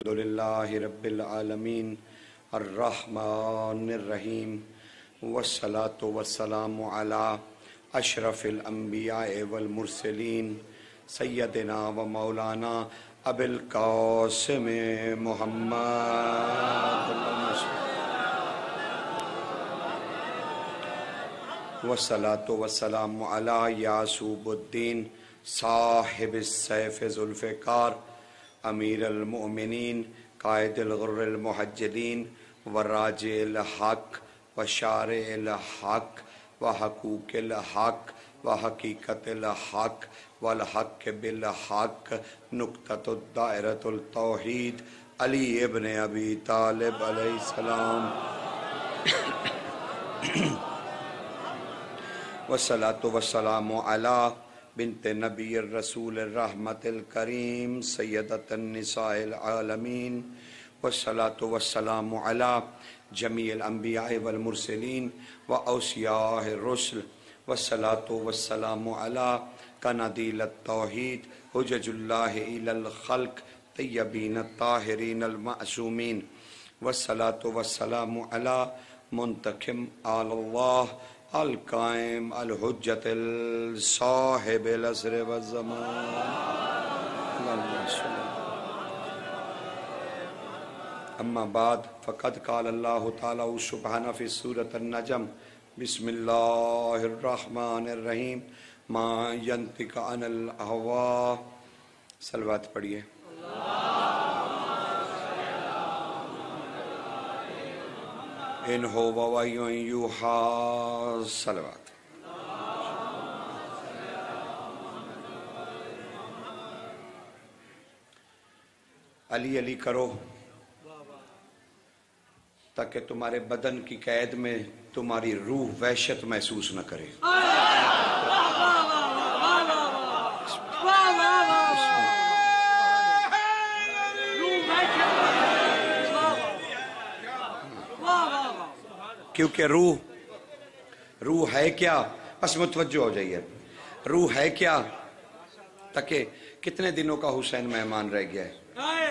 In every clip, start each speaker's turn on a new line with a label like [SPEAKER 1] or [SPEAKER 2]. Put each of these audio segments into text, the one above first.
[SPEAKER 1] الحمدللہ رب العالمین الرحمن الرحیم والصلاة والسلام علی اشرف الانبیاء والمرسلین سیدنا و مولانا ابی القاسم محمد والصلاة والسلام علی یعصوب الدین صاحب السیف ذوالفقار امیر المؤمنین قائد الغر المحجلین وراجع الحق وشارع الحق وحقوق الحق وحقیقت الحق والحق بالحق نقطۃ الدائرۃ التوحید علی ابن ابی طالب علیہ السلام والصلاة والسلام علی بنت نبی الرسول الرحمت الکریم سیدۃ النساء العالمین والصلاة والسلام علی جمیع الانبیاء والمرسلین واوصیاء الرسل والصلاة والسلام علی قنادیل التوحید حجج اللہ الی الخلق طیبین الطاہرین المعصومین والصلاة والسلام علی منتقم آل اللہ القائم الحجت الصاحب العصر والزمان اما بعد فقد قال اللہ تعالی سبحانہ فی سورۃ النجم بسم اللہ الرحمن الرحیم ما ینطق عن الہوا صلوات پڑھیے ان ہو وَوَيْوَنْ یوحا صلوات علی علی کرو تاکہ تمہارے بدن کی قید میں تمہاری روح وحشت محسوس نہ کرے کیونکہ روح ہے کیا؟ بس متوجہ ہو جائیے، روح ہے کیا؟ تاکہ کتنے دنوں کا حسین مہمان رہ گیا ہے،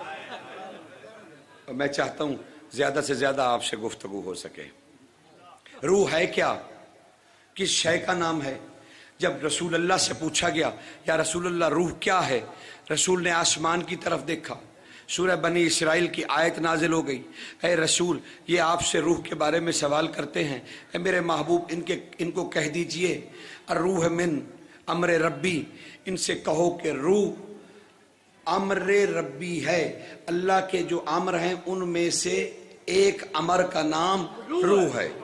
[SPEAKER 1] میں چاہتا ہوں زیادہ سے زیادہ آپ سے گفتگو ہو سکے۔ روح ہے کیا؟ کس شے کا نام ہے؟ جب رسول اللہ سے پوچھا گیا یا رسول اللہ روح کیا ہے، رسول نے آسمان کی طرف دیکھا، سورہ بنی اسرائیل کی آیت نازل ہو گئی، اے رسول یہ آپ سے روح کے بارے میں سوال کرتے ہیں، اے میرے محبوب ان کو کہہ دیجئے الروح من امر ربی، ان سے کہو کہ روح امر ربی ہے، اللہ کے جو امر ہیں ان میں سے ایک امر کا نام روح ہے۔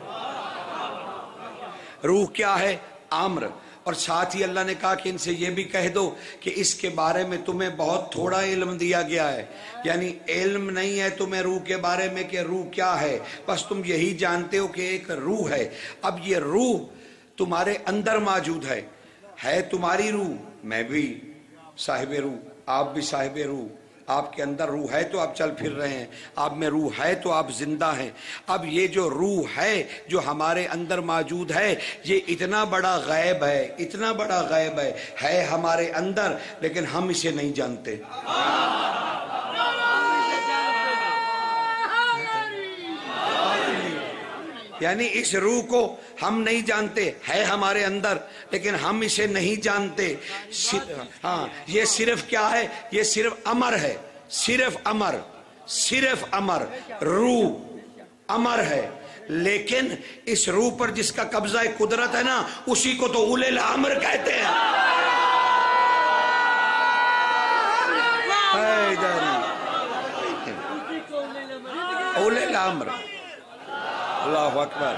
[SPEAKER 1] روح کیا ہے؟ امر۔ اور ساتھ ہی اللہ نے کہا کہ ان سے یہ بھی کہہ دو کہ اس کے بارے میں تمہیں بہت تھوڑا علم دیا گیا ہے، یعنی علم نہیں ہے تمہیں روح کے بارے میں کہ روح کیا ہے، بس تم یہی جانتے ہو کہ ایک روح ہے۔ اب یہ روح تمہارے اندر موجود ہے تمہاری روح، میں بھی صاحب روح، آپ بھی صاحب روح، آپ کے اندر روح ہے تو آپ چل پھر رہے ہیں، آپ میں روح ہے تو آپ زندہ ہیں۔ اب یہ جو روح ہے جو ہمارے اندر موجود ہے یہ اتنا بڑا غیب ہے، اتنا بڑا غیب ہے ہمارے اندر، لیکن ہم اسے نہیں جانتے۔ یعنی اس روح کو ہم نہیں جانتے، ہے ہمارے اندر لیکن ہم اسے نہیں جانتے۔ ہاں یہ صرف کیا ہے؟ یہ صرف امر ہے، صرف امر، روح امر ہے، لیکن اس روح پر جس کا قبضہ قدرت ہے نا اسی کو تو اولے الامر کہتے ہیں۔ اولے الامر، اللہ اکبر،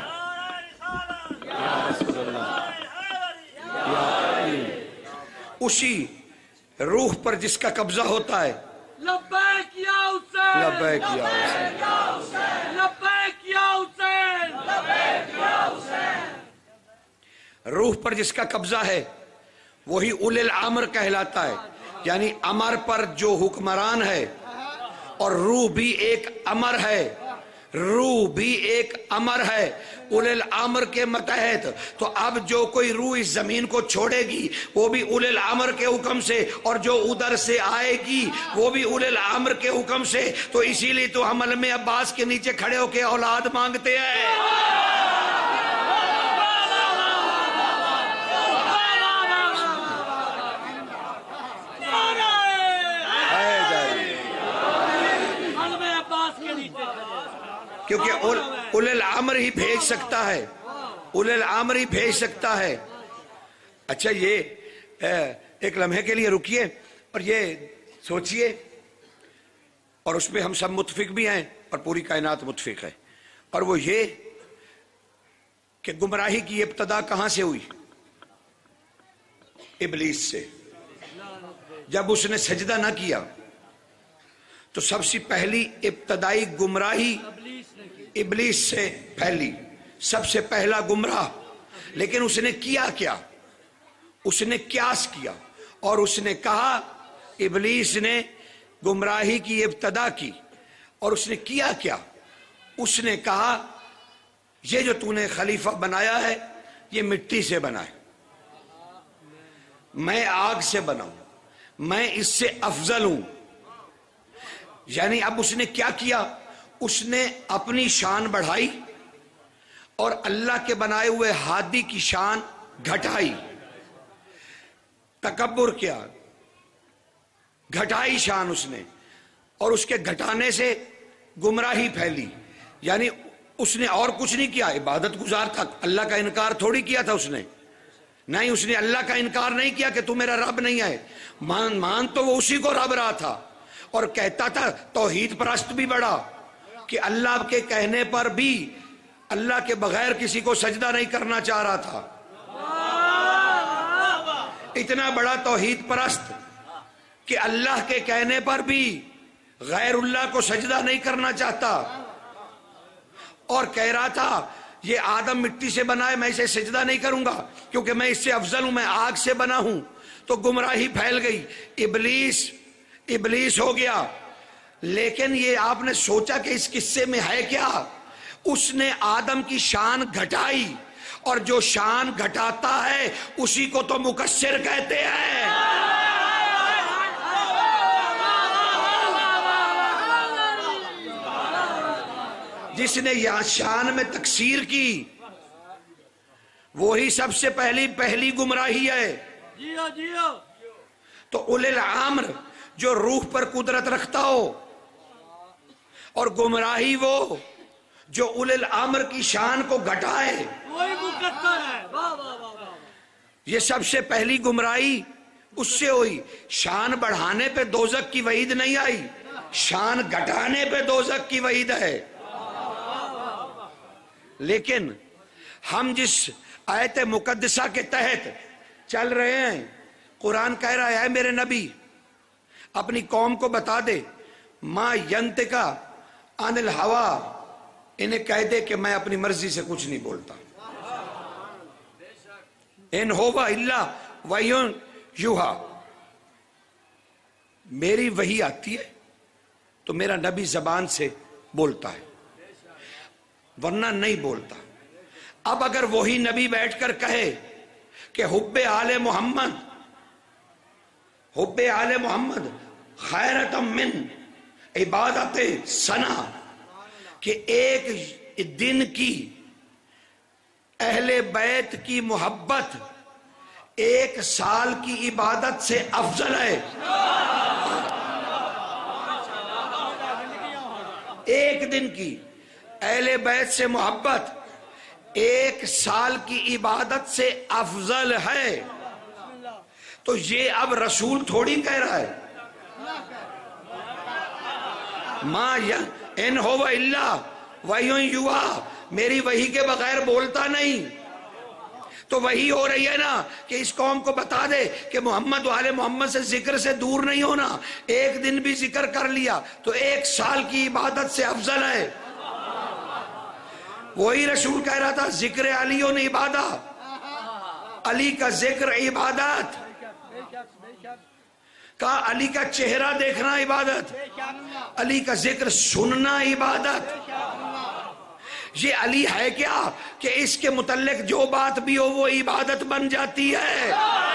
[SPEAKER 1] اسی روح پر جس کا قبضہ ہوتا ہے۔
[SPEAKER 2] لبیک یا حسین،
[SPEAKER 1] لبیک یا حسین،
[SPEAKER 2] لبیک یا حسین، لبیک یا حسین۔
[SPEAKER 1] روح پر جس کا قبضہ ہے وہی اولی الامر کہلاتا ہے، یعنی امر پر جو حکمران ہے، اور روح بھی ایک امر ہے۔ روح بھی ایک امر ہے اولل الامر کے متحد. تو اب جو کوئی روح اس زمین کو چھوڑے گی وہ بھی اولل الامر کے حکم سے، اور جو ادھر سے آئے گی وہ بھی اولل الامر کے حکم سے. تو اسی لیے تو ہم علم عباس کے نیچے کھڑے ہو کے اولاد مانگتے ہیں. کیونکہ اولل الامر ہی بھیج سکتا ہے، اولل الامر ہی بھیج سکتا ہے. اچھا یہ ایک لمحے کے لیے رکیے اور یہ سوچئے، اور اس پہ ہم سب متفق بھی ہیں اور پوری کائنات متفق ہے، اور وہ یہ کہ گمراہی کی ابتدا کہاں سے ہوئی؟ ابلیس سے. جب اس نے سجدہ نہ کیا تو سب سے پہلی ابتدائی گمراہی ابلیس سے پھیلی، سب سے پہلا گمراہ. لیکن اس نے کیا کیا؟ اس نے قیاس کیا اور اس نے کہا، ابلیس نے گمراہی کی ابتدا کی اور اس نے کیا کیا؟ اس نے کہا یہ جو تو نے خلیفہ بنایا ہے یہ مٹی سے بنا ہے، میں آگ سے بنا ہوں، میں اس سے افضل ہوں. یعنی اب اس نے کیا کیا؟ اس نے اپنی شان بڑھائی اور اللہ کے بنائے ہوئے ہادی کی شان گھٹائی. تکبر کیا، گھٹائی شان اس نے، اور اس کے گھٹانے سے گمراہی پھیلی. یعنی اس نے اور کچھ نہیں کیا، عبادت گزار تھا، اللہ کا انکار تھوڑی کیا تھا اس نے. نہیں، اس نے اللہ کا انکار نہیں کیا کہ تو میرا رب نہیں ہے. مان تو وہ اسی کو رب رہا تھا، اور کہتا تھا توحید پرست بھی بڑا کہ اللہ کے کہنے پر بھی اللہ کے بغیر کسی کو سجدہ نہیں کرنا چاہ رہا تھا. اتنا بڑا توحید پرست کہ اللہ کے کہنے پر بھی غیر اللہ کو سجدہ نہیں کرنا چاہتا، اور کہہ رہا تھا یہ آدم مٹی سے بنا ہے، میں اسے سجدہ نہیں کروں گا کیونکہ میں اس سے افضل ہوں، میں آگ سے بنا ہوں. تو گمراہی پھیل گئی، ابلیس ہو گیا. لیکن یہ آپ نے سوچا کہ اس قصے میں ہے کیا؟ اس نے آدم کی شان گھٹائی، اور جو شان گھٹاتا ہے اسی کو تو مکسر کہتے ہیں. جس نے یہاں شان میں تکثیر کی وہی سب سے پہلی گمراہی ہے.
[SPEAKER 2] جیو جیو.
[SPEAKER 1] تو اولل الامر جو روح پر قدرت رکھتا ہو، اور گمراہی وہ جو اولل الامر کی شان کو گھٹائے،
[SPEAKER 2] وہی مقدر ہے. واہ واہ واہ.
[SPEAKER 1] یہ سب سے پہلی گمراہی اس سے ہوئی. شان بڑھانے پہ دوزخ کی وعید نہیں آئی، شان گھٹانے پہ دوزخ کی وعید ہے. لیکن ہم جس آیت مقدسہ کے تحت چل رہے ہیں، قرآن کہہ رہا ہے میرے نبی اپنی قوم کو بتا دے، ما ینطق عن الہوا، انہیں کہہ دے کہ میں اپنی مرضی سے کچھ نہیں بولتا. ان ہوا الا وحی یوحی، میری وحی آتی ہے تو میرا نبی زبان سے بولتا ہے ورنہ نہیں بولتا. اب اگر وہی نبی بیٹھ کر کہے کہ حب آل محمد خیرۃ من عبادت سنہ، کہ ایک دن کی اہل بیت کی محبت 1 سال کی عبادت سے افضل ہے. ایک دن کی اہل بیت سے محبت 1 سال کی عبادت سے افضل ہے. تو یہ اب رسول تھوڑی کہہ رہا ہے، ما ان ہو الا وحی یوحی، میری وحی کے بغیر بولتا نہیں. تو وہی ہو رہی ہے نا کہ اس قوم کو بتا دے کہ محمد و آل محمد سے ذکر سے دور نہیں ہونا. ایک دن بھی ذکر کر لیا تو 1 سال کی عبادت سے افضل ہے. وہی رسول کہہ رہا تھا ذکر علی عبادت، علی کا ذکر عبادت، کہا علی کا چہرہ دیکھنا عبادت، علی کا ذکر سننا عبادت. یہ علی ہے کیا کہ اس کے متعلق جو بات بھی ہو وہ عبادت بن جاتی ہے؟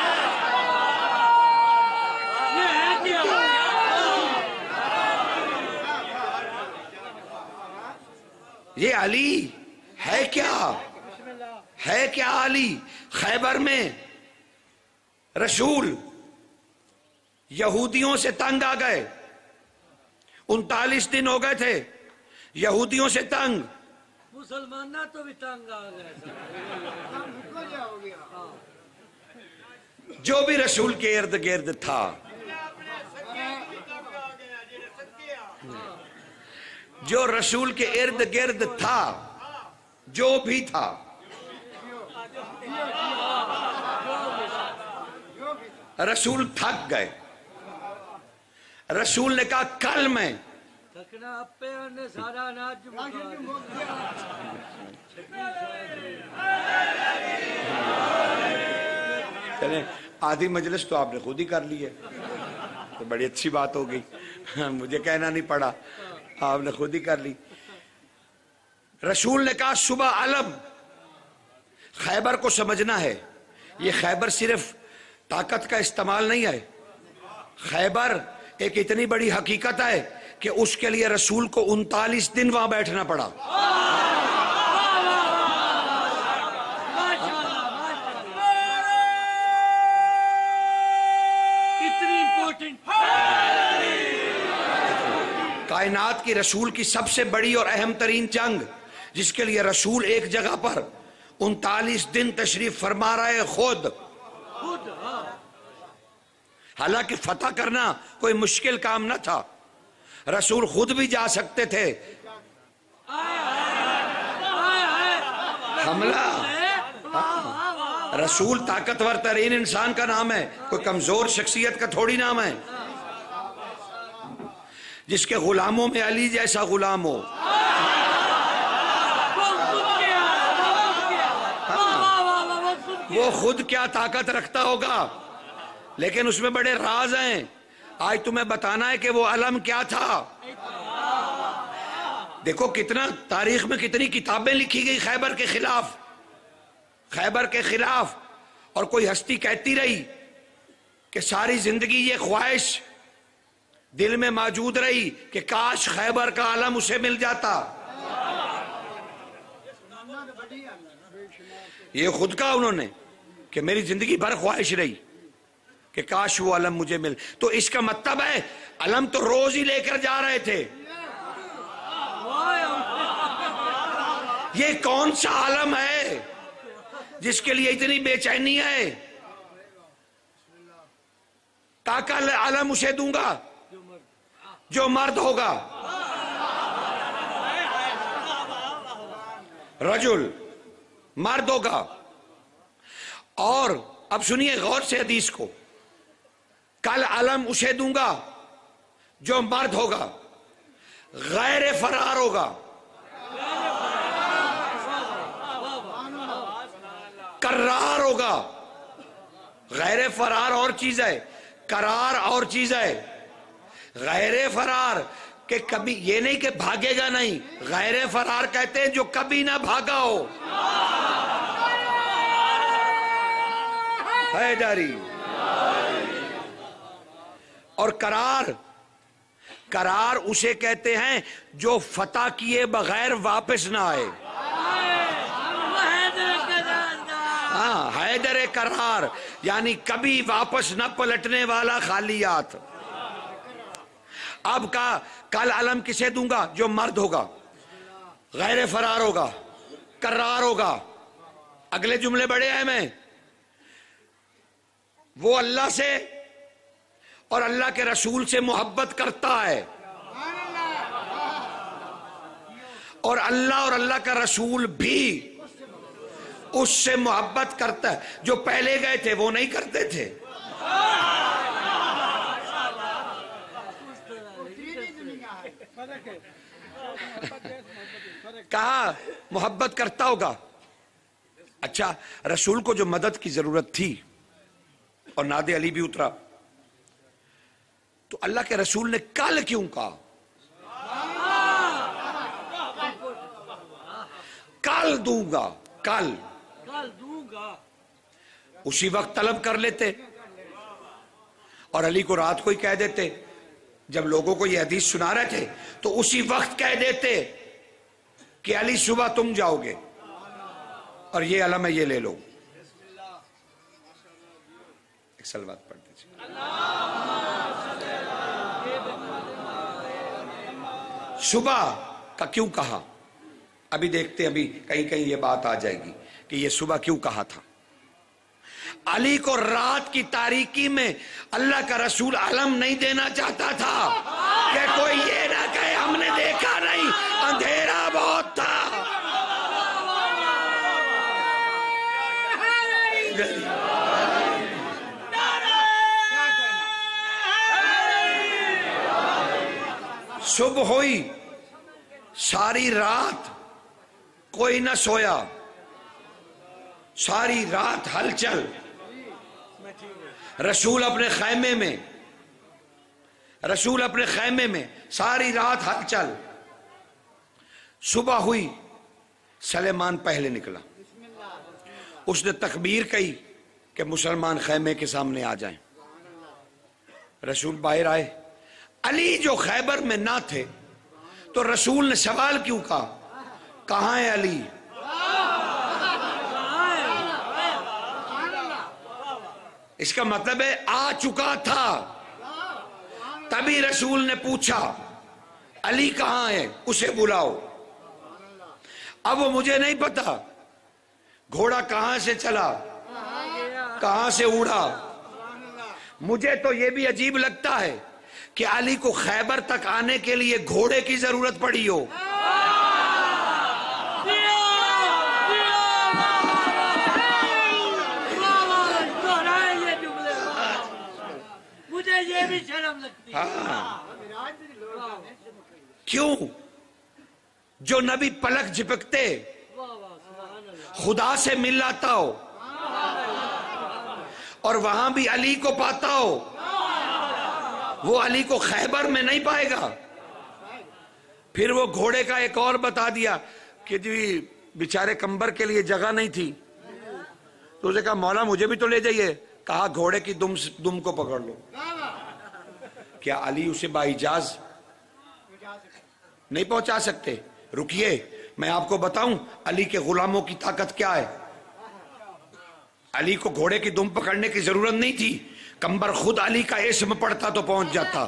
[SPEAKER 1] یہ علی ہے کیا؟ ہے کیا علی؟ خیبر میں رسول یہودیوں سے تنگ آ گئے، 39 دن ہو گئے تھے یہودیوں سے تنگ،
[SPEAKER 2] مسلمان تو بھی تنگ آ گئے،
[SPEAKER 1] جو بھی رسول کے ارد گرد تھا، جو رسول کے ارد گرد تھا، جو بھی تھا، رسول تھک گئے۔ رسول نے کہا کل میں
[SPEAKER 2] تھکنا اپے نے سارا اناج
[SPEAKER 1] چلیں آدھی مجلس تو آپ نے خود ہی کر لی ہے، تو بڑی اچھی بات ہو گئی، مجھے کہنا نہیں پڑا، آپ نے خود ہی کر لی۔ رسول نے کہا صبح علم، خیبر کو سمجھنا ہے، یہ خیبر صرف طاقت کا استعمال نہیں ہے، خیبر ایک اتنی بڑی حقیقت ہے کہ اس کے لیے رسول کو 39 دن وہاں بیٹھنا پڑا۔ کائنات کی رسول کی سب سے بڑی اور اہم ترین جنگ، جس کے لیے رسول ایک جگہ پر 39 دن تشریف فرما رہے خود، حالانکہ فتح کرنا کوئی مشکل کام نہ تھا، رسول خود بھی جا سکتے تھے، حملہ، رسول طاقتور ترین انسان کا نام ہے، کوئی کمزور شخصیت کا تھوڑی نام ہے، جس کے غلاموں میں علی جیسا غلام ہو۔ وہ خود کیا طاقت رکھتا ہوگا، لیکن اس میں بڑے راز ہیں، آج تمہیں بتانا ہے کہ وہ علم کیا تھا۔ دیکھو کتنا تاریخ میں کتنی کتابیں لکھی گئی خیبر کے خلاف، خیبر کے خلاف، اور کوئی ہستی کہتی رہی کہ ساری زندگی یہ خواہش دل میں موجود رہی کہ کاش خیبر کا علم اسے مل جاتا۔ یہ خود کہا انہوں نے کہ میری زندگی بھر خواہش رہی کہ کاش وہ علم مجھے مل، تو اس کا مطلب ہے علم تو روز ہی لے کر جا رہے تھے۔ یہ کون سا علم ہے جس کے لیے اتنی بے چینی ہے؟ کل علم اسے دوں گا جو مرد ہوگا، رجل مرد ہوگا، اور اب سنیے غور سے حدیث کو، کل علم اسے دوں گا جو مرد ہوگا، غیر فرار ہوگا، قرار ہوگا۔ غیر فرار اور چیز ہے، قرار اور چیز ہے۔ غیر فرار کہ کبھی یہ نہیں کہ بھاگے گا نہیں، غیر فرار کہتے ہیں جو کبھی نہ بھاگا ہو، حیدری۔ اور قرار اسے کہتے ہیں جو فتح کیے بغیر واپس نہ آئے، ہاں حیدر قرار، یعنی کبھی واپس نہ پلٹنے والا خالیات۔ اب کا کل علم کسے دوں گا؟ جو مرد ہوگا، غیر فرار ہوگا، قرار ہوگا۔ اگلے جملے بڑے اہم ہیں، وہ اللہ سے اور اللہ کے رسول سے محبت کرتا ہے، اور اللہ کا رسول بھی اس سے محبت کرتا ہے۔ جو پہلے گئے تھے وہ نہیں کرتے تھے، کہا محبت کرتا ہوگا۔ اچھا، رسول کو جو مدد کی ضرورت تھی اور ناد علی بھی اترا، تو اللہ کے رسول نے کل کیوں کہا؟ دوں گا، کل
[SPEAKER 2] دوں گا،
[SPEAKER 1] اسی وقت طلب کر لیتے اور علی کو رات کو ہی کہہ دیتے. جب لوگوں کو یہ حدیث سنا رہے تھے تو اسی وقت کہہ دیتے کہ علی صبح تم جاؤ گے اور یہ علم ہے، یہ لے لو. ایک صلوات پڑھ دیجیے. صبح کا کیوں کہا؟ ابھی دیکھتے، ابھی کہیں کہیں یہ بات آ جائے گی کہ یہ صبح کیوں کہا تھا. علی کو رات کی تاریکی میں اللہ کا رسول علم نہیں دینا چاہتا تھا کہ کوئی یہ نہ کہے ہم نے دیکھا نہیں، اندھیرا بہت تھا. صبح ہوئی، ساری رات کوئی نہ سویا، ساری رات ہلچل. رسول اپنے خیمے میں ساری رات ہلچل. صبح ہوئی، سلیمان پہلے نکلا، اس نے تکبیر کہی کہ مسلمان خیمے کے سامنے آ جائیں. رسول باہر آئے. علی جو خیبر میں نہ تھے تو رسول نے سوال کیوں کہا؟ کہاں ہے علی؟ اس کا مطلب ہے آ چکا تھا. تبھی رسول نے پوچھا علی کہاں ہے، اسے بلاؤ. اب وہ مجھے نہیں پتا گھوڑا کہاں سے چلا، کہاں سے اڑا. مجھے تو یہ بھی عجیب لگتا ہے کہ علی کو خیبر تک آنے کے لیے گھوڑے کی ضرورت پڑی ہو.
[SPEAKER 2] مجھے یہ بھی شرم لگتی ہے.
[SPEAKER 1] کیوں؟ جو نبی پلک جھپکتے خدا سے مل آتا ہو اور وہاں بھی علی کو پاتا ہو، وہ علی کو خیبر میں نہیں پائے گا. پھر وہ گھوڑے کا ایک اور بتا دیا کہ جی بیچارے کمبر کے لیے جگہ نہیں تھی، تو اسے کہا مولا مجھے بھی تو لے جائیے. کہا گھوڑے کی دم کو پکڑ لو. کیا علی اسے بااجاز نہیں پہنچا سکتے؟ رکیے میں آپ کو بتاؤں علی کے غلاموں کی طاقت کیا ہے. علی کو گھوڑے کی دم پکڑنے کی ضرورت نہیں تھی، کمبر خود علی کا اسم پڑھتا تو پہنچ جاتا.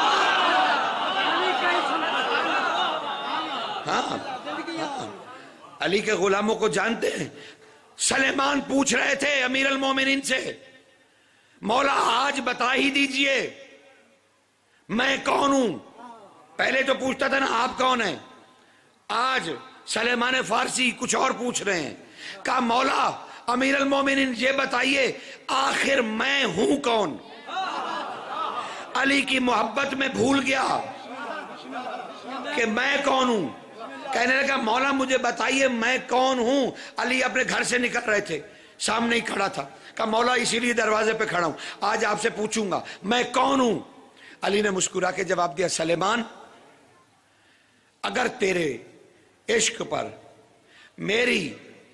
[SPEAKER 1] ہاں علی کے غلاموں کو جانتے ہیں. سلیمان پوچھ رہے تھے امیر المومنین سے، مولا آج بتا ہی دیجئے میں کون ہوں. پہلے تو پوچھتا تھا نا آپ کون ہیں، آج سلیمان فارسی کچھ اور پوچھ رہے ہیں. کہا مولا امیر المومنین یہ بتائیے آخر میں ہوں کون. علی کی محبت میں بھول گیا کہ میں کون ہوں. کہنے لگا مولا مجھے بتائیے میں کون ہوں. علی اپنے گھر سے نکل رہے تھے، سامنے ہی کھڑا تھا. کہا مولا اسی لیے دروازے پہ کھڑا ہوں، آج آپ سے پوچھوں گا میں کون ہوں. علی نے مسکرا کے جواب دیا، سلیمان اگر تیرے عشق پر میری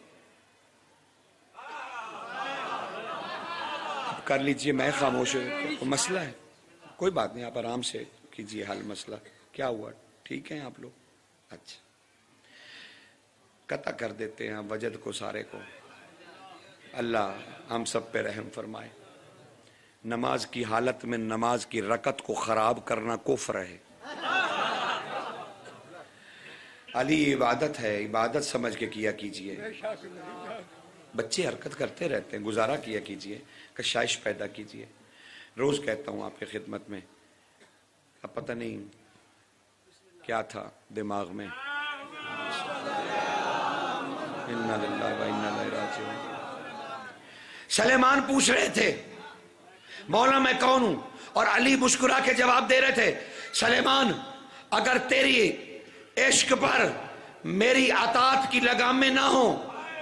[SPEAKER 1] کر لیجئے، میں خاموش ہوں، مسئلہ ہے کوئی بات نہیں، آپ آرام سے کیجئے حل. مسئلہ کیا ہوا؟ ٹھیک ہیں آپ لوگ؟ اچھا قطع کر دیتے ہیں وجد کو سارے کو. اللہ ہم سب پہ رحم فرمائے. نماز کی حالت میں نماز کی رکعت کو خراب کرنا کفر ہے. علی عبادت ہے، عبادت سمجھ کے کیا کیجئے. بچے حرکت کرتے رہتے ہیں، گزارا کیا کیجئے، کشائش پیدا کیجئے. روز کہتا ہوں آپ کی خدمت میں، اب پتہ نہیں کیا تھا دماغ میں. انا للہ و انا الیہ راجعون. سلیمان پوچھ رہے تھے مولا میں کون ہوں، اور علی مسکرا کے جواب دے رہے تھے، سلیمان اگر تیری عشق پر میری اطاعت کی لگامیں نہ ہوں،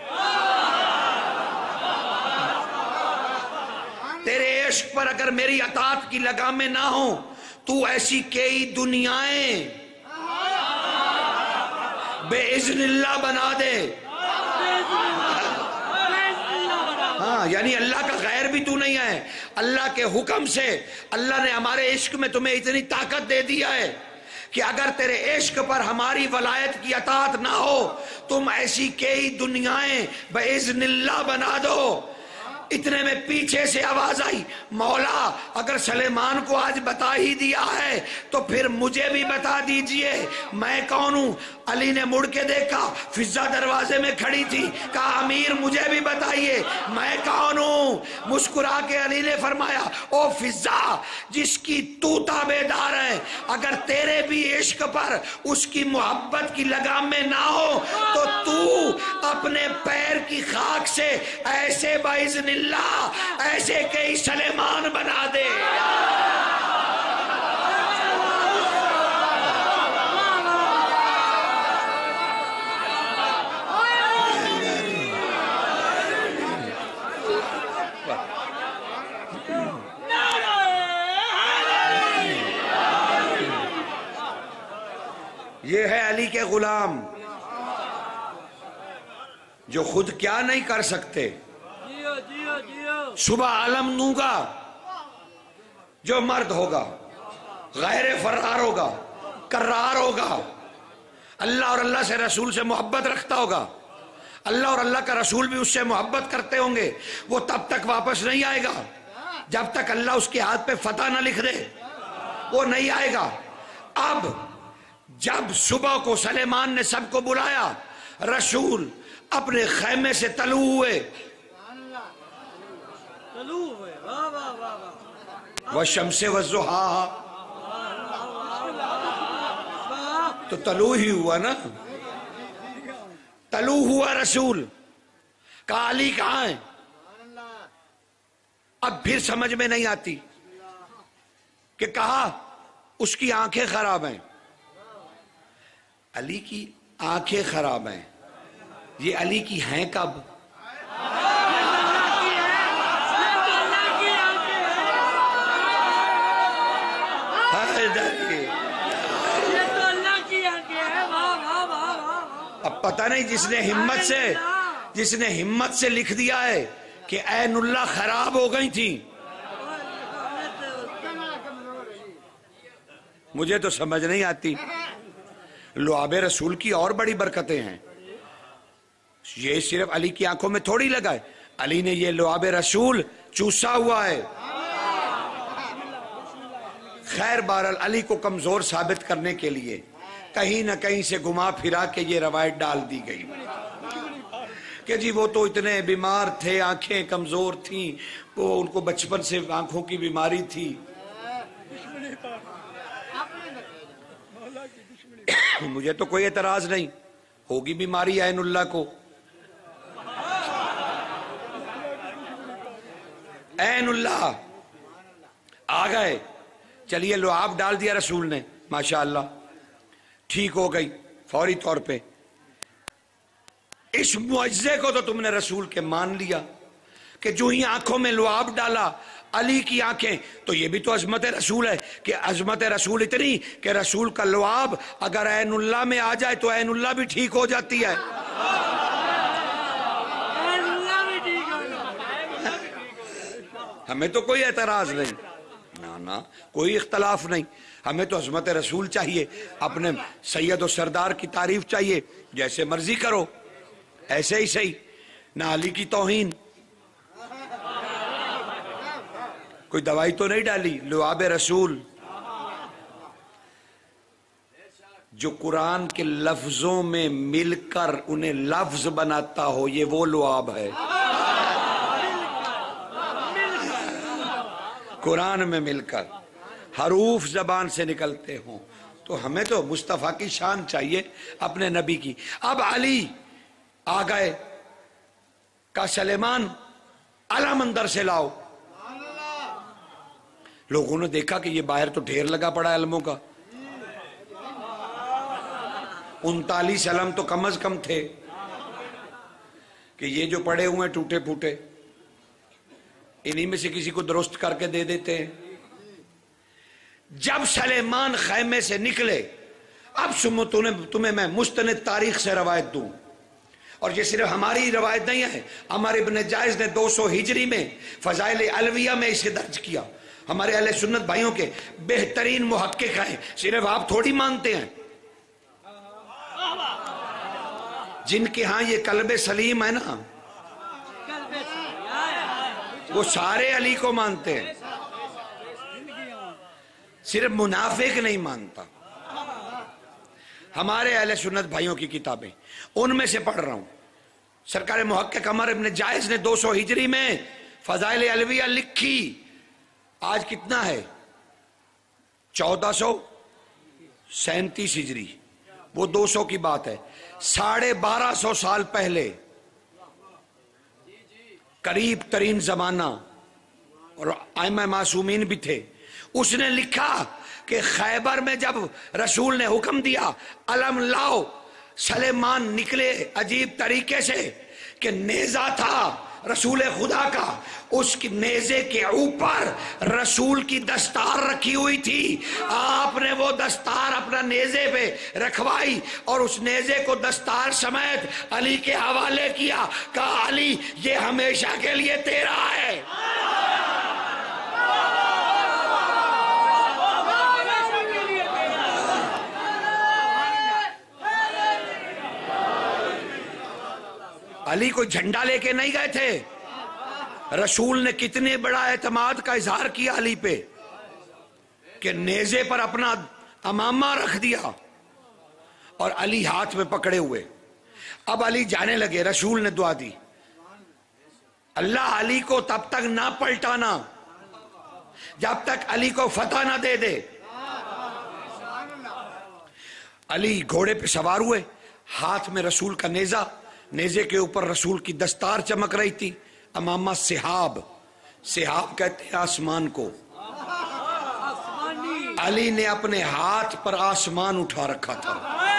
[SPEAKER 1] تیرے عشق پر اگر میری اطاعت کی لگامیں نہ ہوں، تو ایسی کئی دنیایں بے اذن اللہ بنا دے ہاں یعنی اللہ کا غیر بھی تو نہیں ہے. اللہ کے حکم سے اللہ نے ہمارے عشق میں تمہیں اتنی طاقت دے دیا ہے کہ اگر تیرے عشق پر ہماری ولایت کی اطاعت نہ ہو تم ایسی کئی دنیایں باذن اللہ بنا دو. اتنے میں پیچھے سے آواز آئی مولا اگر سلیمان کو آج بتا ہی دیا ہے تو پھر مجھے بھی بتا دیجئے میں کون ہوں. علی نے مڑ کے دیکھا فضہ دروازے میں کھڑی تھی. کہا امیر مجھے بھی بتائیے میں کون ہوں. مسکرا کے علی نے فرمایا او فضہ جس کی تو تابعدار ہے اگر تیرے بھی عشق پر اس کی محبت کی لگام میں نہ ہو تو اپنے پیر کی خاک سے ایسے باذن اللہ ایسے کئی سلیمان بنا دے. یہ ہے علی کے غلام جو خود کیا نہیں کر سکتے. صبح علم دوں گا جو مرد ہوگا غیر فرار ہوگا کرار ہوگا اللہ اور اللہ سے رسول سے محبت رکھتا ہوگا اللہ اور اللہ کا رسول بھی اس سے محبت کرتے ہوں گے وہ تب تک واپس نہیں آئے گا جب تک اللہ اس کے ہاتھ پہ فتح نہ لکھ دے وہ نہیں آئے گا. اب جب صبح کو سلیمان نے سب کو بلایا رسول اپنے خیمے سے طلوع ہوئے والشمس والضحاہا تو طلوع ہی ہوا نا. طلوع ہوا رسول کہا علی کہاں ہے. اب پھر سمجھ میں نہیں آتی کہ کہا اس کی آنکھیں خراب ہیں. علی کی آنکھیں خراب ہیں یہ علی کی ہیں کب. اب پتہ نہیں جس نے ہمت سے لکھ دیا ہے کہ عین اللہ خراب ہو گئی تھی. مجھے تو سمجھ نہیں آتی. لعاب رسول کی اور بڑی برکتیں ہیں یہ صرف علی کی آنکھوں میں تھوڑی لگا ہے. علی نے یہ لعاب رسول چوسا ہوا ہے. خیر بہرحال علی کو کمزور ثابت کرنے کے لیے کہیں نہ کہیں سے گھما پھرا کے یہ روایت ڈال دی گئی کہ جی وہ تو اتنے بیمار تھے آنکھیں کمزور تھیں وہ ان کو بچپن سے آنکھوں کی بیماری تھی. مجھے تو کوئی اعتراض نہیں ہوگی بیماری عین اللہ کو. عین اللہ آ گئے چلیے لعاب ڈال دیا رسول نے ماشاءاللہ ٹھیک ہو گئی فوری طور پہ. اس معجزے کو تو تم نے رسول کے مان لیا کہ جو ہی آنکھوں میں لعاب ڈالا علی کی آنکھیں تو یہ بھی تو عظمت رسول ہے کہ عظمت رسول اتنی کہ رسول کا لعاب اگر عین اللہ میں آ جائے تو عین اللہ بھی ٹھیک ہو جاتی ہے. ہمیں تو کوئی اعتراض نہیں نا کوئی اختلاف نہیں. ہمیں تو عظمت رسول چاہیے اپنے سید و سردار کی تعریف چاہیے جیسے مرضی کرو ایسے ہی صحیح. نہ علی کی توہین کوئی دوائی تو نہیں ڈالی. لعاب رسول جو قرآن کے لفظوں میں مل کر انہیں لفظ بناتا ہو یہ وہ لعاب ہے. قرآن میں مل کر حروف زبان سے نکلتے ہوں تو ہمیں تو مصطفیٰ کی شان چاہیے اپنے نبی کی. اب علی آ گئے کا سلیمان علم اندر سے لاؤ. لوگوں نے دیکھا کہ یہ باہر تو ڈھیر لگا پڑا علموں کا 39 علم تو کم از کم تھے کہ یہ جو پڑے ہوئے ٹوٹے پھوٹے انہی میں سے کسی کو درست کر کے دے دیتے ہیں. جب سلیمان خیمے سے نکلے اب تمہیں میں مستند تاریخ سے روایت دوں اور یہ صرف ہماری روایت نہیں ہے، عمر ابن جائز نے 200 ہجری میں فضائل الویہ میں اسے درج کیا. ہمارے اہل سنت بھائیوں کے بہترین محقق ہیں، صرف آپ تھوڑی مانتے ہیں. جن کے ہاں یہ قلب سلیم ہے نا وہ سارے علی کو مانتے ہیں، صرف منافق نہیں مانتا. ہمارے اہل سنت بھائیوں کی کتابیں ان میں سے پڑھ رہا ہوں. سرکار محقق عمر ابن جائز نے 200 ہجری میں فضائل الویہ لکھی. آج کتنا ہے؟ 1437 ہجری. وہ 200 کی بات ہے. 1250 سال پہلے قریب ترین زمانہ، اور ائمہ معصومین بھی تھے. اس نے لکھا کہ خیبر میں جب رسول نے حکم دیا علم لاؤ، سلیمان نکلے عجیب طریقے سے کہ نیزہ تھا رسول خدا کا، اس کی نیزے کے اوپر رسول کی دستار رکھی ہوئی تھی. آپ نے وہ دستار اپنا نیزے پہ رکھوائی اور اس نیزے کو دستار سمیت علی کے حوالے کیا. کہا علی یہ ہمیشہ کے لیے تیرا ہے. علی کوئی جھنڈا لے کے نہیں گئے تھے. رسول نے کتنے بڑا اعتماد کا اظہار کیا علی پہ کہ نیزے پر اپنا امامہ رکھ دیا اور علی ہاتھ میں پکڑے ہوئے. اب علی جانے لگے. رسول نے دعا دی اللہ علی کو تب تک نہ پلٹانا جب تک علی کو فتح نہ دے دے. علی گھوڑے پہ سوار ہوئے، ہاتھ میں رسول کا نیزہ، نیزے کے اوپر رسول کی دستار چمک رہی تھی. امامہ سحاب، سحاب کہتے ہیں آسمان کو. علی نے اپنے ہاتھ پر آسمان اٹھا رکھا تھا.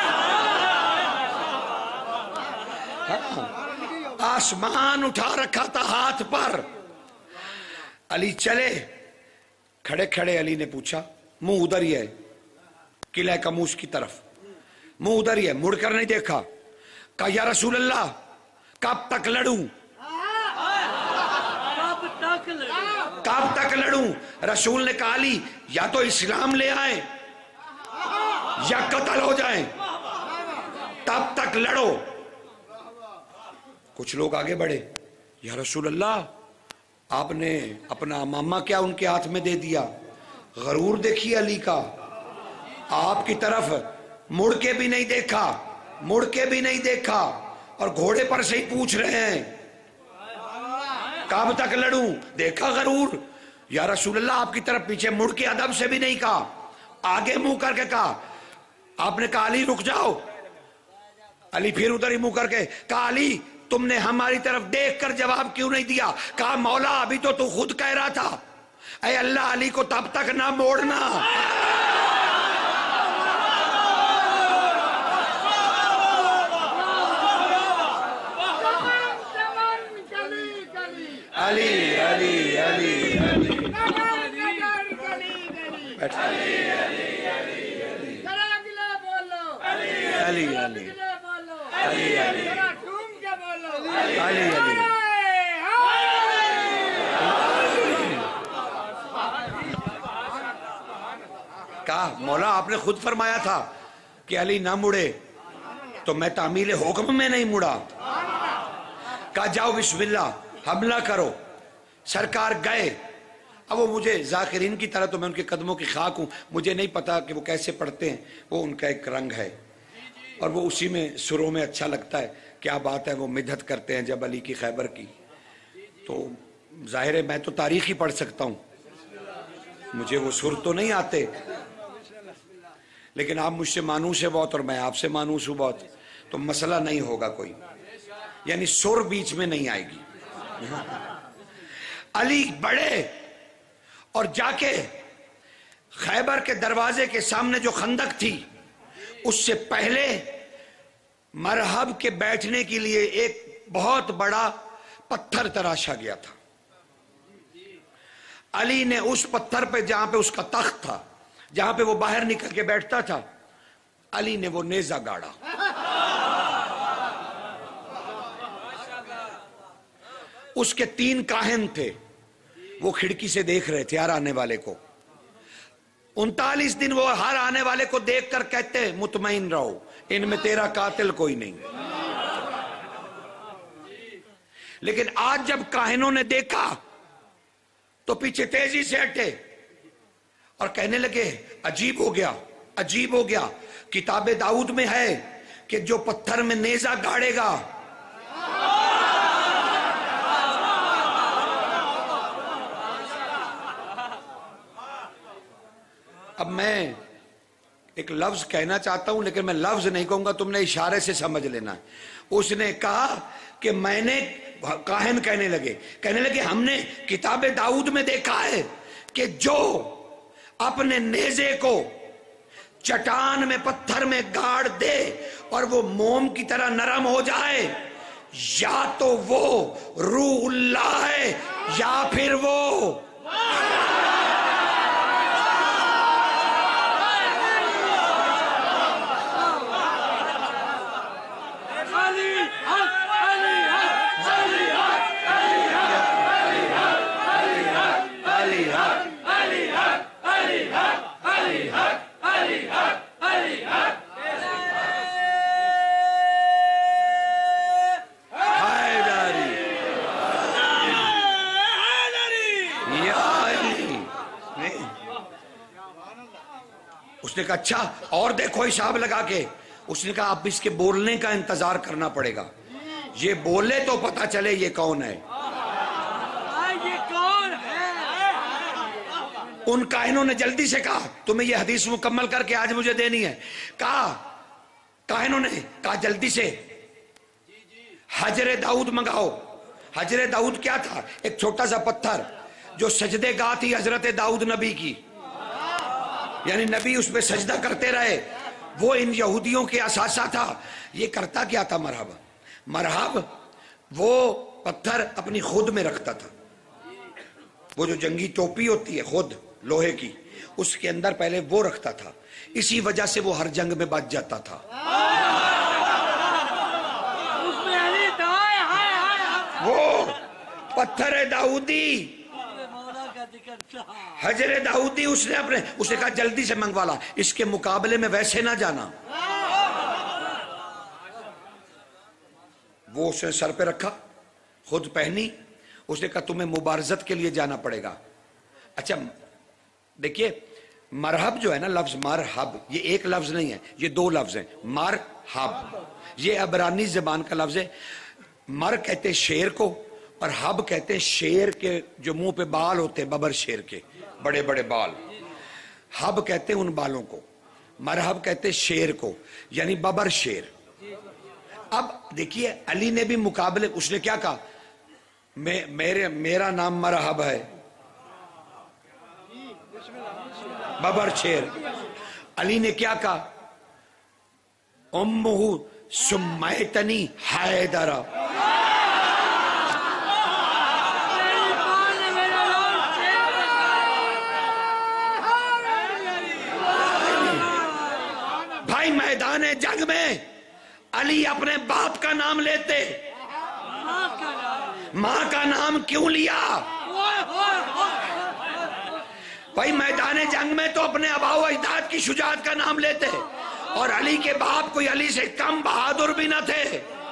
[SPEAKER 1] آسمان اٹھا رکھا تھا ہاتھ پر. علی چلے. کھڑے کھڑے علی نے پوچھا، منہ ادھر ہی ہے قلعہ کموش کی طرف، منہ ادھر ہی ہے، مڑ کر نہیں دیکھا. کہا یا رسول اللہ کب تک لڑوں؟ کب تک لڑوں؟ رسول نے کہا علی یا تو اسلام لے آئیں یا قتل ہو جائیں، تب تک لڑو. کچھ لوگ آگے بڑھے. یا رسول اللہ آپ نے اپنا امامہ کیا ان کے ہاتھ میں دے دیا؟ غرور دیکھیے علی کا. آپ کی طرف مڑ کے بھی نہیں دیکھا، مڑ کے بھی نہیں دیکھا، اور گھوڑے پر سے ہی پوچھ رہے ہیں کب تک لڑوں؟ دیکھا غرور. یا رسول اللہ آپ کی طرف پیچھے مڑ کے ادب سے بھی نہیں کہا، آگے منہ کر کے کہا. آپ نے کہا علی رک جاؤ. علی پھر ادھر ہی منہ کر کے کہا علی تم نے ہماری طرف دیکھ کر جواب کیوں نہیں دیا؟ کہا مولا ابھی تو خود کہہ رہا تھا اے اللہ علی کو تب تک نہ موڑنا. علی علی علی علی کہا مولا آپ نے خود فرمایا تھا کہ علی نہ مڑے، تو میں تعمیل حکم میں نہیں مڑا. کہا جاؤ بسم اللہ حملہ کرو. سرکار گئے. اب وہ مجھے ذاکرین کی طرح تو میں ان کے قدموں کی خاک ہوں، مجھے نہیں پتا کہ وہ کیسے پڑھتے ہیں، وہ ان کا ایک رنگ ہے اور وہ اسی میں سروں میں اچھا لگتا ہے. کیا بات ہے، وہ مدحت کرتے ہیں جب علی کی خیبر کی. تو ظاہر ہے میں تو تاریخ ہی پڑھ سکتا ہوں، مجھے وہ سر تو نہیں آتے، لیکن آپ مجھ سے مانوس ہے بہت اور میں آپ سے مانوس ہوں بہت، تو مسئلہ نہیں ہوگا کوئی، یعنی سر بیچ میں نہیں آئے گی. علی بڑھے اور جا کے خیبر کے دروازے کے سامنے جو خندق تھی اس سے پہلے مرحب کے بیٹھنے کے لیے ایک بہت بڑا پتھر تراشا گیا تھا. علی نے اس پتھر پہ جہاں پہ اس کا تخت تھا، جہاں پہ وہ باہر نکل کے بیٹھتا تھا، علی نے وہ نیزہ گاڑا. اس کے 3 کاہن تھے، وہ کھڑکی سے دیکھ رہے تھے ہر آنے والے کو. 39 دن وہ ہر آنے والے کو دیکھ کر کہتے مطمئن رہو، ان میں تیرا قاتل کوئی نہیں. لیکن آج جب کاہنوں نے دیکھا تو پیچھے تیزی سے ہٹے اور کہنے لگے عجیب ہو گیا، عجیب ہو گیا. کتاب داؤد میں ہے کہ جو پتھر میں نیزہ گاڑے گا اب میں ایک لفظ کہنا چاہتا ہوں لیکن میں لفظ نہیں کہوں گا، تم نے اشارے سے سمجھ لینا. اس نے کہا کہ میں نے، کاہن کہنے لگے ہم نے کتاب داؤد میں دیکھا ہے کہ جو اپنے نیزے کو چٹان میں پتھر میں گاڑ دے اور وہ موم کی طرح نرم ہو جائے، یا تو وہ روح اللہ ہے یا پھر وہ اس نے کہا اچھا اور دیکھو حساب لگا کے. اس نے کہا اب اس کے بولنے کا انتظار کرنا پڑے گا، یہ بولے تو پتا چلے یہ کون ہے.
[SPEAKER 2] یہ کون ہے؟
[SPEAKER 1] ان کاہنوں نے جلدی سے کہا تمہیں یہ حدیث مکمل کر کے آج مجھے دینی ہے. کاہنوں نے کہا جلدی سے حجر داؤد منگاؤ. حجر داؤد کیا تھا؟ ایک چھوٹا سا پتھر جو سجدے گاہ تھی حضرت داؤد نبی کی، یعنی نبی اس پہ سجدہ کرتے رہے. وہ ان یہودیوں کے اثاثہ تھا. یہ کرتا کیا تھا؟ مرحب وہ پتھر اپنی خود میں رکھتا تھا. وہ جو جنگی ٹوپی ہوتی ہے خود لوہے کی، اس کے اندر پہلے وہ رکھتا تھا. اسی وجہ سے وہ ہر جنگ میں بچ جاتا تھا. وہ پتھر داؤدی، حجر داؤدی، اس نے کہا جلدی سے منگوا لا، اس کے مقابلے میں ویسے نہ جانا. وہ اس نے سر پہ رکھا، خود پہنی. اس نے کہا تمہیں مبارزت کے لیے جانا پڑے گا. اچھا دیکھیے مرحب جو ہے نا، لفظ مرحب یہ ایک لفظ نہیں ہے، یہ 2 لفظ ہیں. مرحب یہ عبرانی زبان کا لفظ ہے. مر کہتے شیر کو اور حب کہتے شیر کے جو منہ پہ بال ہوتے ہیں، ببر شیر کے بڑے بڑے بال. حب کہتے ان بالوں کو، مرحب کہتے شیر کو، یعنی ببر شیر. اب دیکھیے علی نے بھی مقابلے، اس نے کیا کہا؟ میرا نام مرحب ہے، ببر شیر. علی نے کیا کہا؟ امہ سمیتنی حیدر. بھائی میدان جنگ میں علی اپنے باپ کا نام لیتے، ماں کا نام کیوں لیا؟ بھائی میدان جنگ میں تو اپنے آبا و اجداد کی شجاعت کا نام لیتے، اور علی کے باپ کوئی علی سے کم بہادر بھی نہ تھے.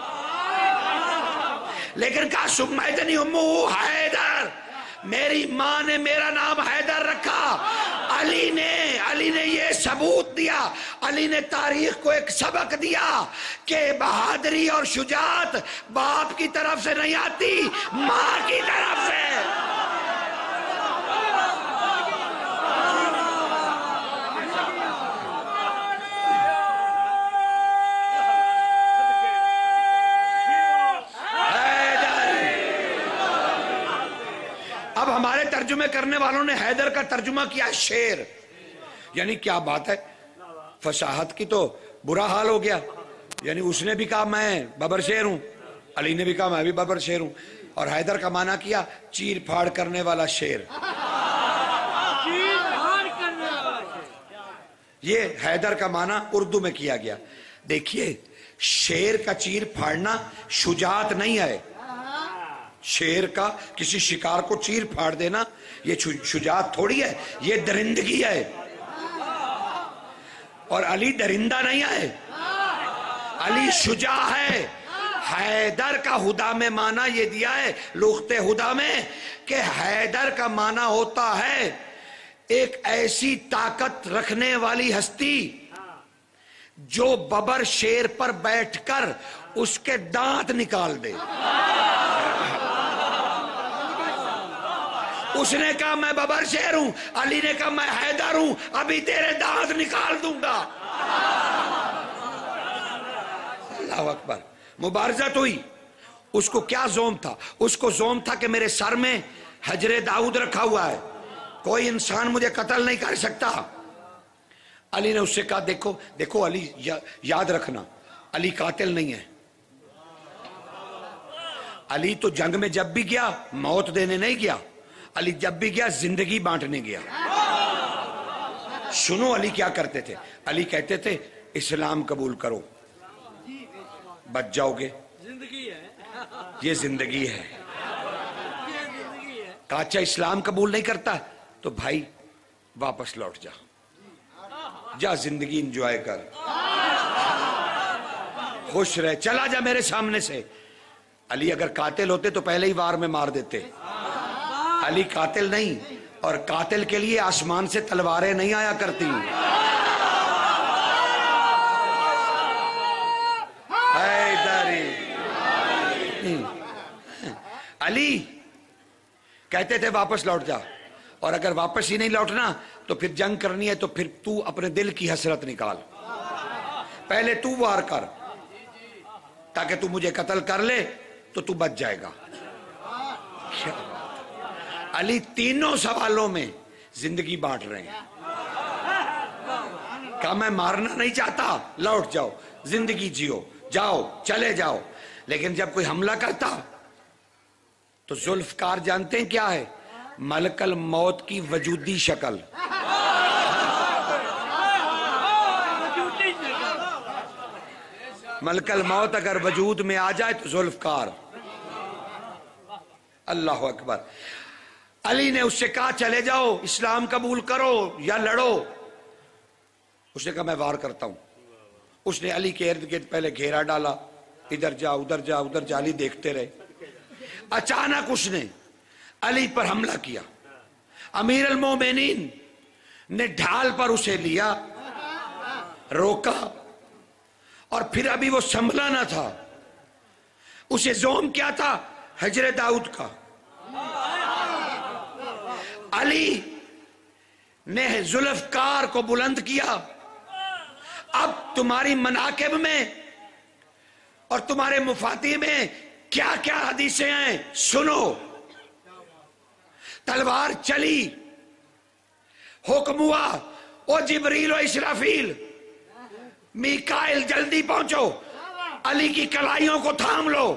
[SPEAKER 1] لیکن کہا سمیتنی امہ حیدر، میری ماں نے میرا نام حیدر رکھا. علی نے یہ ثبوت دیا، علی نے تاریخ کو ایک سبق دیا کہ بہادری اور شجاعت باپ کی طرف سے نہیں آتی، ماں کی طرف سے. اب ہمارے ترجمے کرنے والوں نے حیدر کا ترجمہ کیا شیر، یعنی کیا بات ہے، فصاحت کی تو برا حال ہو گیا. یعنی اس نے بھی کہا میں ببر شیر ہوں، علی نے بھی کہا میں بھی ببر شیر ہوں، اور حیدر کا معنی کیا چیر پھاڑ کرنے والا شیر. یہ حیدر کا معنی اردو میں کیا گیا. دیکھیے شیر کا چیر پھاڑنا شجاعت نہیں ہے، شیر کا کسی شکار کو چیر پھاڑ دینا یہ شجاعت تھوڑی ہے، یہ درندگی ہے. اور علی درندہ نہیں ہے، علی شجاع ہے. حیدر کا ہدا میں معنی یہ دیا ہے لغت ہدا میں کہ حیدر کا معنی ہوتا ہے ایک ایسی طاقت رکھنے والی ہستی جو ببر شیر پر بیٹھ کر اس کے دانت نکال دے. اس نے کہا میں ببر شیر ہوں، علی نے کہا میں حیدر ہوں، ابھی تیرے دانت نکال دوں گا. اللہ اکبر. مبارزت ہوئی. اس کو کیا زوم تھا؟ اس کو زوم تھا کہ میرے سر میں حجر داؤد رکھا ہوا ہے، کوئی انسان مجھے قتل نہیں کر سکتا. علی نے اس سے کہا دیکھو دیکھو علی، یاد رکھنا علی قاتل نہیں ہے. علی تو جنگ میں جب بھی گیا موت دینے نہیں گیا، علی جب بھی گیا زندگی بانٹنے گیا. سنو علی کیا کرتے تھے. علی کہتے تھے اسلام قبول کرو بچ جاؤ گے،
[SPEAKER 2] زندگی ہے،
[SPEAKER 1] یہ زندگی ہے.
[SPEAKER 2] یہ زندگی ہے.
[SPEAKER 1] کہا اچھا اسلام قبول نہیں کرتا تو بھائی واپس لوٹ جا، جا زندگی انجوائے کر، خوش رہ، چلا جا میرے سامنے سے. علی اگر قاتل ہوتے تو پہلے ہی وار میں مار دیتے. علی قاتل نہیں، اور قاتل کے لیے آسمان سے تلواریں نہیں آیا کرتی. علی کہتے تھے واپس لوٹ جا، اور اگر واپس ہی نہیں لوٹنا تو پھر جنگ کرنی ہے تو پھر تو اپنے دل کی حسرت نکال، پہلے تو وار کر تاکہ تو مجھے قتل کر لے تو تو بچ جائے گا. علی تینوں سوالوں میں زندگی بانٹ رہے ہیں. کہا میں مارنا نہیں چاہتا، لوٹ جاؤ، زندگی جیو، جاؤ چلے جاؤ. لیکن جب کوئی حملہ کرتا تو ذوالفقار جانتے ہیں کیا ہے؟ ملک الموت کی وجودی شکل. ملک الموت اگر وجود میں آ جائے تو ذوالفقار. اللہ اکبر. علی نے اس سے کہا چلے جاؤ، اسلام قبول کرو یا لڑو. اس نے کہا میں وار کرتا ہوں. اس نے علی کے ارد گرد پہلے گھیرا ڈالا، ادھر جا ادھر جا ادھر جا. علی دیکھتے رہے. اچانک اس نے علی پر حملہ کیا. امیر المومنین نے ڈھال پر اسے لیا، روکا، اور پھر ابھی وہ سنبھلا نہ تھا. اسے زوم کیا تھا؟ حجر داؤد کا. علی نے ذوالفقار کو بلند کیا. اب تمہاری مناقب میں اور تمہارے مفادی میں کیا کیا حدیثیں ہیں سنو. تلوار چلی، حکم ہوا او جبریل و اسرافیل، میکائیل جلدی پہنچو، علی کی کلائیوں کو تھام لو.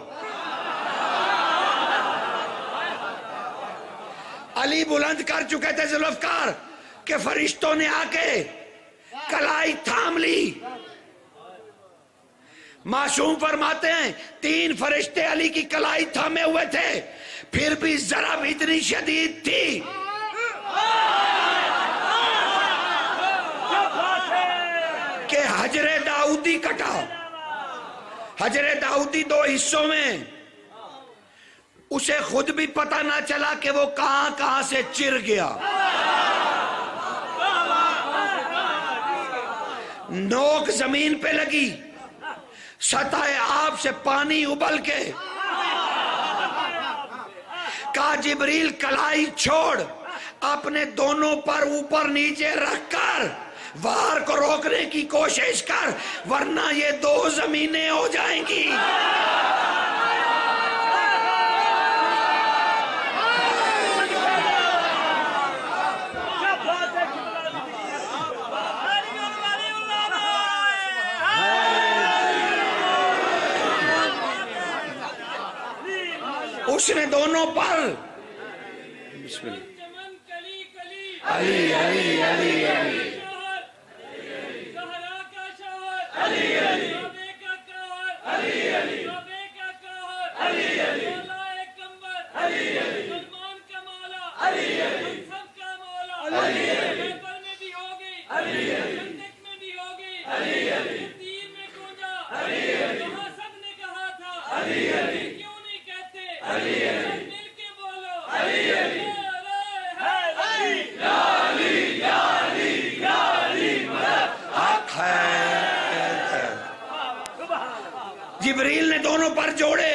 [SPEAKER 1] علی بلند کر چکے تھے ذوالفقار کہ فرشتوں نے آ کے کلائی تھام لی. معصوم فرماتے ہیں 3 فرشتے علی کی کلائی تھامے ہوئے تھے، پھر بھی ضرب اتنی شدید تھی کہ حجر داؤدی کٹا. حجر داؤدی 2 حصوں میں، اسے خود بھی پتہ نہ چلا کہ وہ کہاں کہاں سے چر گیا. نوک زمین پہ لگی، سطح آب سے پانی ابل کے. کہا جبریل کلائی چھوڑ، اپنے دونوں پر اوپر نیچے رکھ کر وار کو روکنے کی کوشش کر، ورنہ یہ 2 زمینیں ہو جائیں گی. اس نے دونوں پر بسم اللہ علی علی علی علی
[SPEAKER 2] जहाँ सबने कहा था क्यों नहीं कहते मिल के बोलो
[SPEAKER 1] जिब्रील ने दोनों पर जोड़े,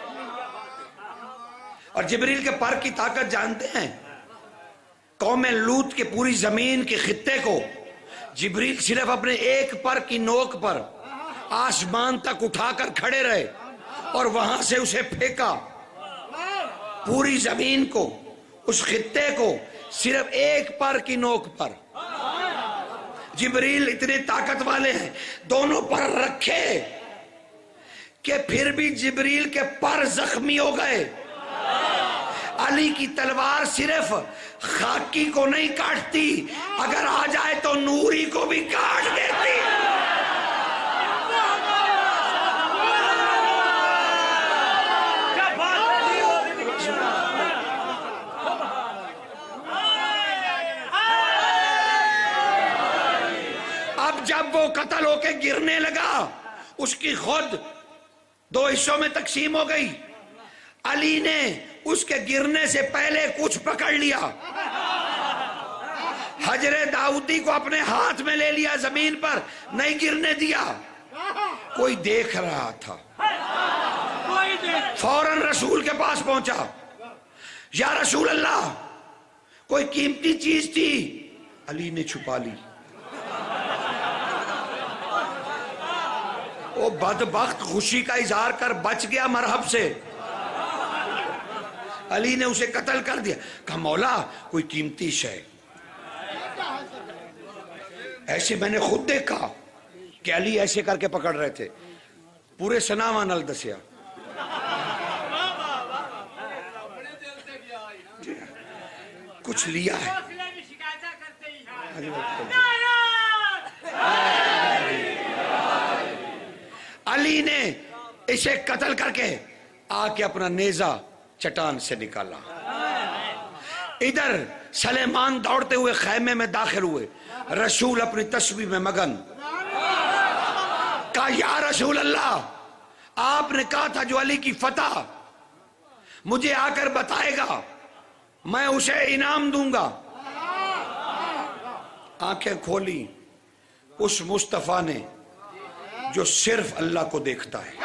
[SPEAKER 1] और जिब्रील के पर की ताकत जानते हैं? कौम लूत के पूरी जमीन के खित्ते को जिब्रील सिर्फ अपने एक पर की नोक पर आसमान तक उठाकर खड़े रहे और वहां से उसे फेंका। पूरी जमीन को, उस खित्ते को सिर्फ एक पर की नोक पर। जिब्रील इतने ताकत वाले हैं, दोनों पर रखे कि फिर भी जिब्रील के पर जख्मी हो गए। अली की तलवार सिर्फ खाकी को नहीं काटती, अगर आ जाए तो नूरी को भी काट देती। अब जब वो कत्ल होके गिरने लगा, उसकी खुद दो हिस्सों में तकसीम हो गई। अली ने उसके गिरने से पहले कुछ पकड़ लिया, हजरे दाऊदी को अपने हाथ में ले लिया, जमीन पर नहीं गिरने दिया। कोई देख रहा था, फौरन रसूल के पास पहुंचा, या रसूल अल्लाह, कोई कीमती चीज थी? अली ने छुपा ली। वो बदबख्त खुशी का इजहार कर बच गया मरहब से। अली ने उसे कत्ल कर दिया। कहा मौला कोई कीमती शय। ऐसे मैंने खुद देखा कि अली ऐसे करके पकड़ रहे थे, पूरे सनावा नल दसिया। कुछ लिया है। अली ने इसे कत्ल करके आके अपना नेजा चट्टान से निकाला। इधर सलेमान दौड़ते हुए खैमे में दाखिल हुए, रसूल अपनी तस्बीह में मगन। कहा या रसूल अल्लाह, आपने कहा था जो अली की फतह मुझे आकर बताएगा, मैं उसे इनाम दूंगा। आंखें खोली उस मुस्तफा ने जो सिर्फ अल्लाह को देखता है।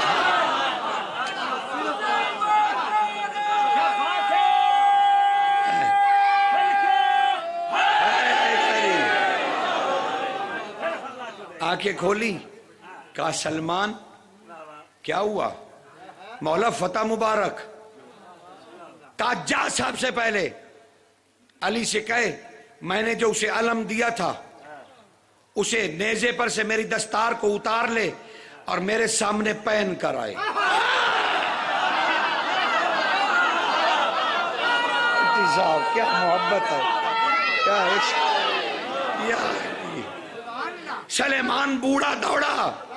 [SPEAKER 1] आंखें खोली, कहा सलमान क्या हुआ? मौला फतह मुबारक। कहा जा सबसे पहले अली से कहे मैंने जो उसे अलम दिया था उसे नेजे पर से मेरी दस्तार को उतार ले और मेरे सामने पहन कर आए। साहब क्या मोहब्बत है, क्या इश्क। सलेमान बूढ़ा दौड़ा,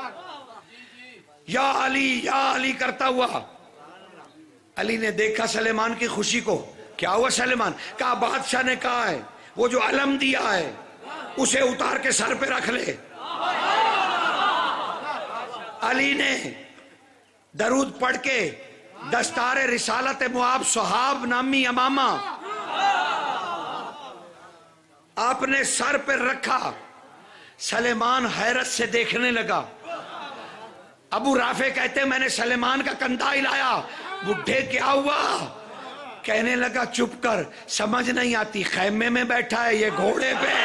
[SPEAKER 1] या अली करता हुआ। अली ने देखा सलेमान की खुशी को। क्या हुआ सलेमान? कहा बादशाह ने कहा है वो जो अलम दिया है उसे उतार के सर पे रख ले। अली ने दरूद पढ़ के दस्तारे रिसालत मुआब सुहाब नामी अमामा आपने सर पर रखा। सलेमान हैरत से देखने लगा। अबू राफे कहते हैं मैंने सलेमान का कंधा हिलाया, बुढ़े क्या हुआ? कहने लगा चुप कर, समझ नहीं आती, खैमे में बैठा है ये घोड़े पे।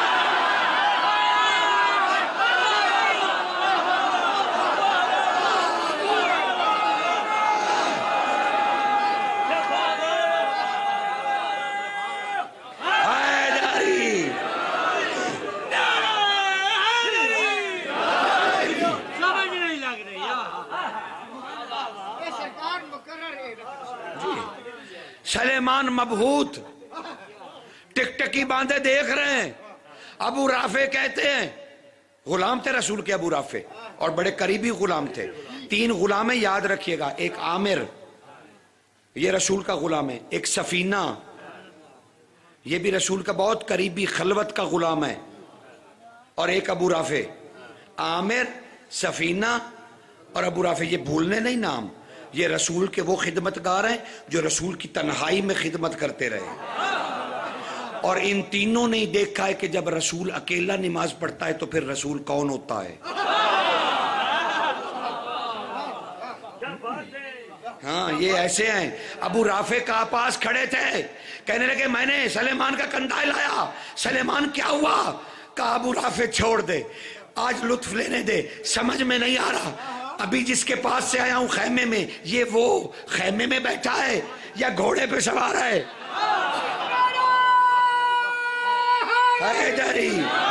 [SPEAKER 1] सलेमान मबहूत टिकटकी बांधे देख रहे हैं। अबू राफे कहते हैं गुलाम थे रसूल के अबू राफे और बड़े करीबी गुलाम थे। 3 गुलाम है, याद रखिएगा। एक आमिर, ये रसूल का गुलाम है। एक सफीना, ये भी रसूल का बहुत करीबी खलवत का गुलाम है। और एक अबू राफे। आमिर سفینہ اور ابو رافع یہ بھولنے نہیں نام، یہ رسول کے وہ خدمتگار ہیں جو رسول کی تنہائی میں خدمت کرتے رہے، اور ان تینوں نے دیکھا ہے کہ جب رسول اکیلا نماز پڑھتا ہے تو پھر رسول کون ہوتا ہے۔ ہاں یہ ایسے ہیں۔ ابو رافع کا پاس کھڑے تھے، کہنے لگے میں نے سلیمان کا کندھا لایا۔ سلیمان کیا ہوا؟ کہا ابو رافع چھوڑ دے، آج لطف لینے دے، سمجھ میں نہیں آ رہا ابھی جس کے پاس سے آیا ہوں خیمے میں، یہ وہ خیمے میں بیٹھا ہے یا گھوڑے پہ سوار ہے؟ حیدری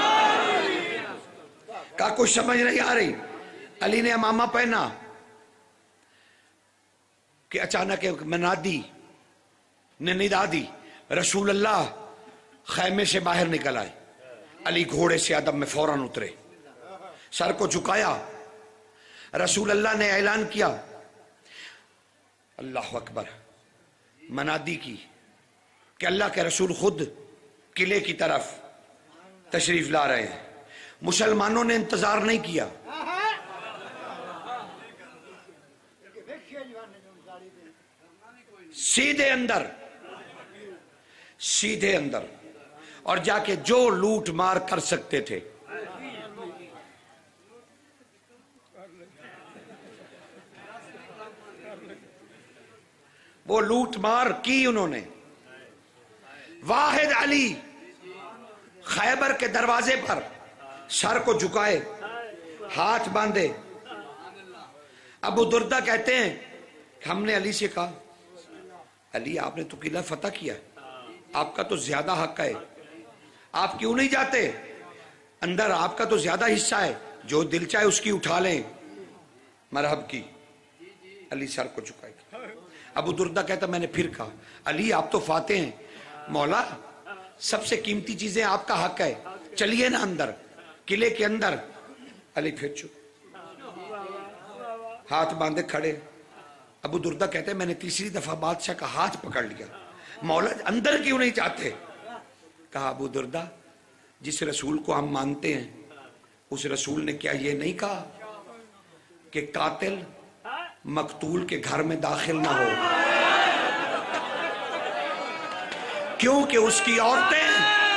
[SPEAKER 1] کا کچھ سمجھ نہیں آ رہی۔ علی نے امامہ پہنا کہ اچانک منادی نے ندا دی، رسول اللہ خیمے سے باہر نکل آئے۔ علی گھوڑے سے ادب میں فوراً اترے، سر کو جھکایا، رسول اللہ نے اعلان کیا، اللہ اکبر، منادی کی کہ اللہ کے رسول خود قلعے کی طرف تشریف لا رہے ہیں۔ مسلمانوں نے انتظار نہیں کیا، سیدھے اندر اور جا کے جو لوٹ مار کر سکتے تھے وہ لوٹ مار کی انہوں نے۔ واحد علی خیبر کے دروازے پر سر کو جھکائے، ہاتھ باندھے۔ ابو دردہ کہتے ہیں کہ ہم نے علی سے کہا، علی آپ نے تو قلعہ فتح کیا، آپ کا تو زیادہ حق ہے، آپ کیوں نہیں جاتے اندر؟ آپ کا تو زیادہ حصہ ہے، جو دل چاہے اس کی اٹھا لیں۔ مرحب کی، علی سر کو جھکائے۔ ابو دردہ کہتا میں نے پھر کہا، علی آپ تو فاتح ہیں، مولا سب سے قیمتی چیزیں آپ کا حق ہے، چلیے نا اندر، قلعے کے اندر۔ علی پھر چپ، ہاتھ باندھے کھڑے۔ ابو دردہ کہتے ہیں میں نے تیسری دفعہ بادشاہ کا ہاتھ پکڑ لیا، مولا اندر کیوں نہیں چاہتے؟ کہا ابو دردہ جس رسول کو ہم مانتے ہیں اس رسول نے کیا یہ نہیں کہا کہ قاتل مقتول کے گھر میں داخل نہ ہو، کیونکہ اس کی عورتیں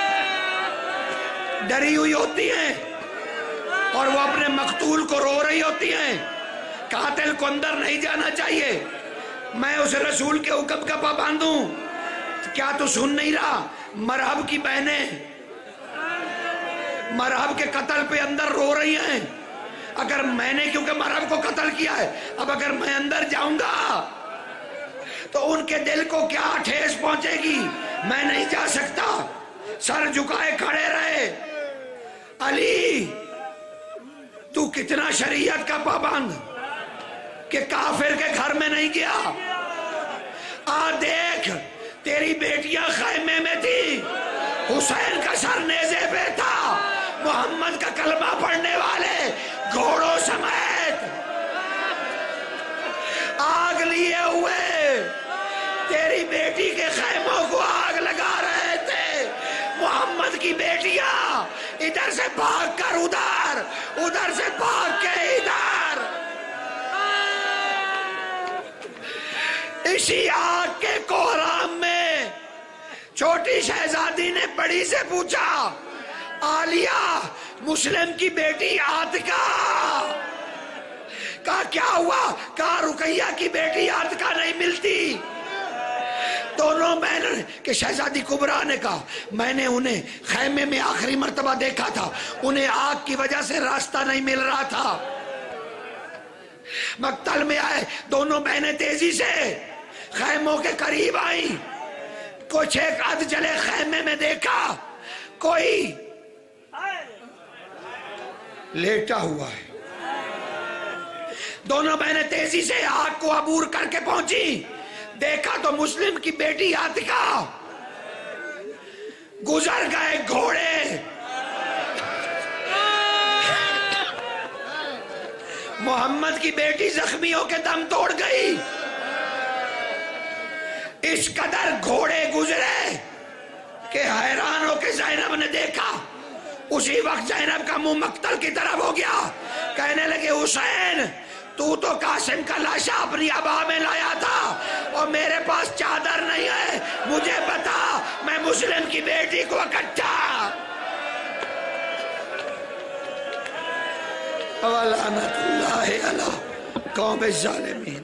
[SPEAKER 1] ڈری ہوئی ہوتی ہیں اور وہ اپنے مقتول کو رو رہی ہوتی ہیں، قاتل کو اندر نہیں جانا چاہیے۔ میں اس رسول کے حکم کا پابند ہوں، کیا تو سن نہیں رہا؟ مرحب کی بہنیں مرحب کے قتل پہ اندر رو رہی ہیں۔ اگر میں نے کیونکہ مرحب کو قتل کیا ہے، اب اگر میں اندر جاؤں گا تو ان کے دل کو کیا ٹھیس پہنچے گی، میں نہیں جا سکتا۔ سر جھکائے کھڑے رہے۔ علی تو کتنا شریعت کا پابند کہ کافر کے گھر میں نہیں گیا۔ آ دیکھ تیری بیٹیاں خیمے میں تھی، حسین کا سر نیزے پہ تھا، محمد کا کلمہ پڑھنے والے گھوڑوں سمیت آگ لیے ہوئے تیری بیٹی کے خیموں کو آگ لگا رہے تھے۔ محمد کی بیٹیاں ادھر سے بھاگ کر ادھر، ادھر سے بھاگ کے ادھر۔ اسی آگ کے کوہرام میں چھوٹی شہزادی نے بڑی سے پوچھا، عالیہ مسلم کی بیٹی عاتکہ۔ کہا کیا ہوا؟ کہا رقیہ کی بیٹی عاتکہ نہیں ملتی۔ دونوں بہنیں کہ شہزادی کبریٰ نے کہا میں نے انہیں خیمے میں آخری مرتبہ دیکھا تھا، انہیں آگ کی وجہ سے راستہ نہیں مل رہا تھا۔ مقتل میں آئے دونوں بہنیں تیزی سے خیموں کے قریب آئیں، کچھ ایک ادھ جلے خیمے میں دیکھا کوئی لیٹا ہوا ہے۔ دونوں بہنیں تیزی سے آگ کو عبور کر کے پہنچی، دیکھا تو مسلم کی بیٹی عاتکہ، گزر گئے گھوڑے، محمد کی بیٹی زخمیوں کے دم توڑ گئی۔ اس قدر گھوڑے گزرے کہ حیران ہو کے زینب نے دیکھا، اسی وقت زینب کا منہ مقتل کی طرف ہو گیا۔ کہنے لگے حسین تو قاسم کا لاشا اپنی ابا میں لایا تھا اور میرے پاس چادر نہیں ہے، مجھے بتا میں مسلم کی بیٹی کو اکٹھا وَلَعْنَةُ اللَّهِ عَلَىٰ قوم الظالمین.